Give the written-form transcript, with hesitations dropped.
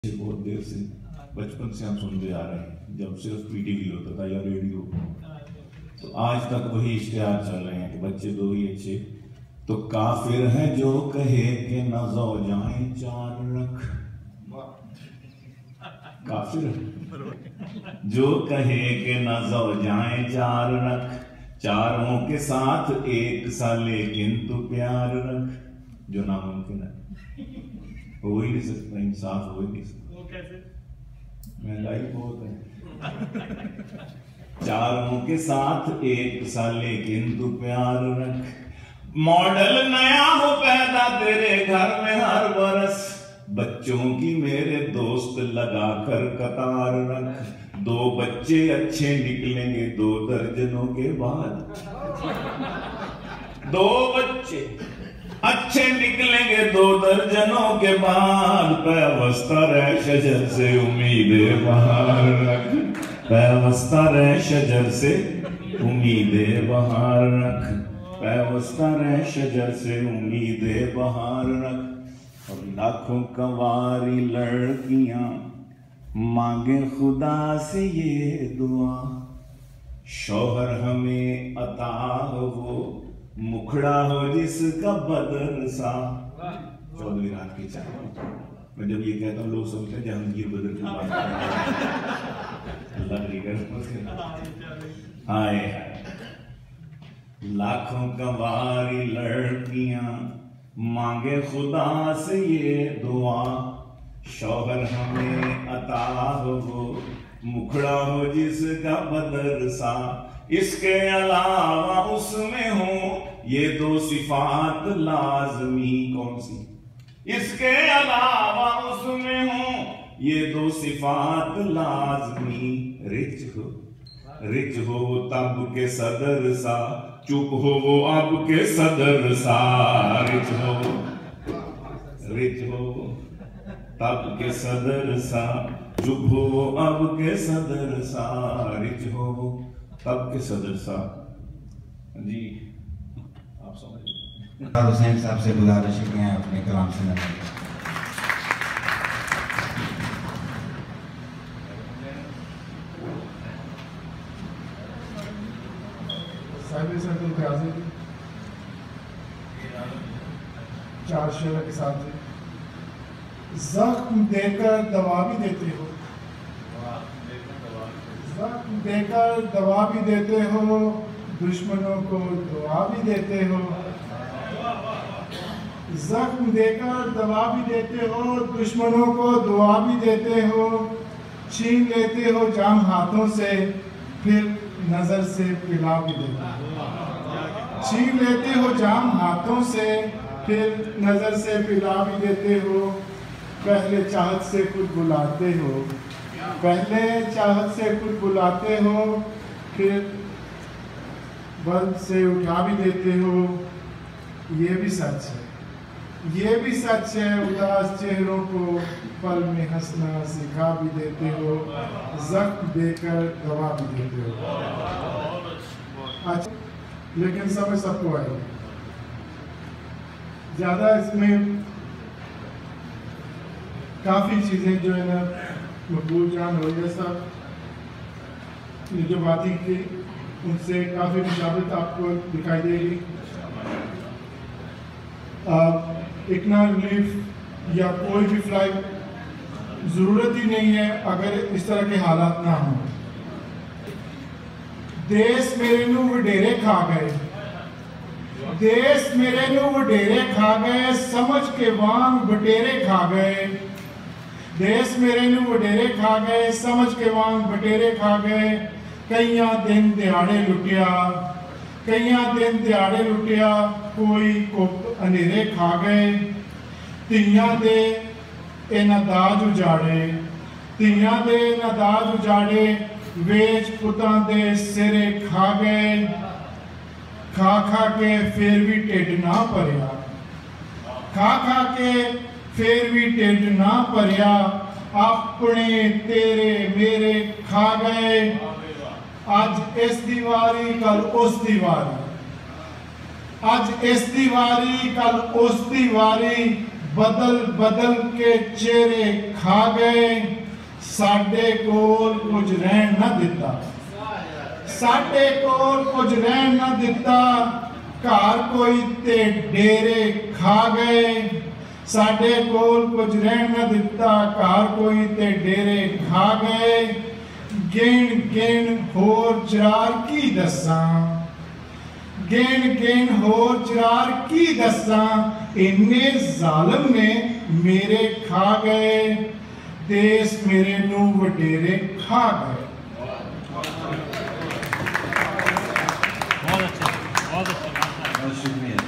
बहुत देर से बचपन से हम सुनते आ रहे हैं, जब सिर्फ पीटीवी होता था या रेडियो, तो आज तक वही इश्तिहार चल रहे हैं कि बच्चे दो ही अच्छे। तो काफिर है जो कहे कि न ज़ौजाएं चार रख, काफिर जो कहे कि न ज़ौजाएं चार रख, चारों के साथ एक सा लेकिन तू प्यार रख, जो नामुमकिन है हो ही नहीं सकता, इंसाफ हो ही नहीं सकता। वो कैसे? महंगाई बहुत है। चारों के साथ एक सा लेकिन तू प्यार रख, मॉडल नया हो पैदा तेरे घर में हर बरस, बच्चों की मेरे दोस्त लगा कर कतार रख, दो बच्चे अच्छे निकलेंगे 2 दर्जनों के बाद, 2 बच्चे अच्छे निकलेंगे 2 दर्जनों के बाद, पैवस्ता रह शजर से उम्मीदे बहार रख, पैवस्ता रह शजर से उम्मीदे बहार रख, पैवस्ता रह शजर से उम्मीदे बहार रख। और लाखों कंवारी लड़कियां मांगे खुदा से ये दुआ, शौहर हमें अता हो वो मुखड़ा हो जिसका बदर सा। चौधरी रात की चाय, मैं जब ये कहता हूँ लोग सोचते हैं जहांगीर बदर की बात कर रहे हैं। अल्लाह हाय लाखों कंवारी लड़कियां मांगे खुदा से ये दुआ, शौहर हमें अता हो मुखड़ा हो जिसका बदर सा, इसके अलावा उसमें हो ये 2 सिफात लाजमी। कौन सी? इसके अलावा उसमें हो ये 2 सिफात लाजमी, रिच हो तब के सदर सा, चुप हो वो अब के सदर सा, रिच हो तब के सदर सा, चुप हो वो अब के सदर सा, रिच हो तब के सदर सा। जी आप समझ हुसैन साहब से गुजारिश किए हैं अपने कलाम सुनाने की। चार शेर के साथ जख्म देकर दवा भी देते हो, जख्म देकर दवा भी देते हो, दुश्मनों को दुआ भी देते हो, जख्म देकर दवा भी देते हो, दुश्मनों को दुआ भी देते हो, छीन लेते हो जाम हाथों से फिर नजर से पिला भी देते हो, छीन लेते हो जाम हाथों से फिर नजर से पिला भी देते हो, पहले चाहत से खुद बुलाते हो, पहले चाहत से खुद बुलाते हो, फिर बल से उठा भी देते हो। ये भी सच है, ये भी सच है, उदास चेहरों को पल में हंसना सिखा भी देते हो, जख्म देकर दवा भी देते हो। अच्छा, लेकिन समझ सबको है, ज़्यादा इसमें काफ़ी चीज़ें जो है ना मकबूल जान हो गया सब, जो बातें की उनसे काफ़ी मुशाबत आपको दिखाई देगी। इकोनॉमिक रिलीफ या कोई भी फ्लाइट ज़रूरत ही नहीं है अगर इस तरह के हालात ना हों। देश मेरे नू वडेरे खा गए, देश मेरे नू वडेरे खा गए, समझ के वांग बटेरे खा गए, देश मेरे नू वडेरे खा गए, समझ के वांग बटेरे खा गए, कईयां दिन दिहाड़े लुटिया, कईयां दिन दिहाड़े लुटिया, कोई कुप अनेरे खा गए, धीयां दे इन्हां दाज उजाड़े, धीयां दे इन्हां दाज उजाड़े, वेच पुतां दे सिरे खा गए, खा खा के फिर भी ढिड ना भरिया, खा खा के फिर भी ढिड ना भरिया, अपने तेरे मेरे खा गए, आज इस दीवारी कल उस दीवारी, आज इस दीवारी कल उस दीवारी, बदल बदल के चेहरे खा गए, साडे कोल कुछ रहन ना दिता, साडे कोल कुछ रहन ना दिता, घर कोई ते डेरे खा गए, साडे कोल कुछ रहन ना दिता, घर कोई ते डेरे खा गए, गिन गिन होर चरार की दसा, गिन गिन होर चरार की दसा, इन्ने जालिम ने मेरे खा गए, देश मेरे नू वडेरे खा गए। बहुत अच्छा, बहुत शुक्रिया।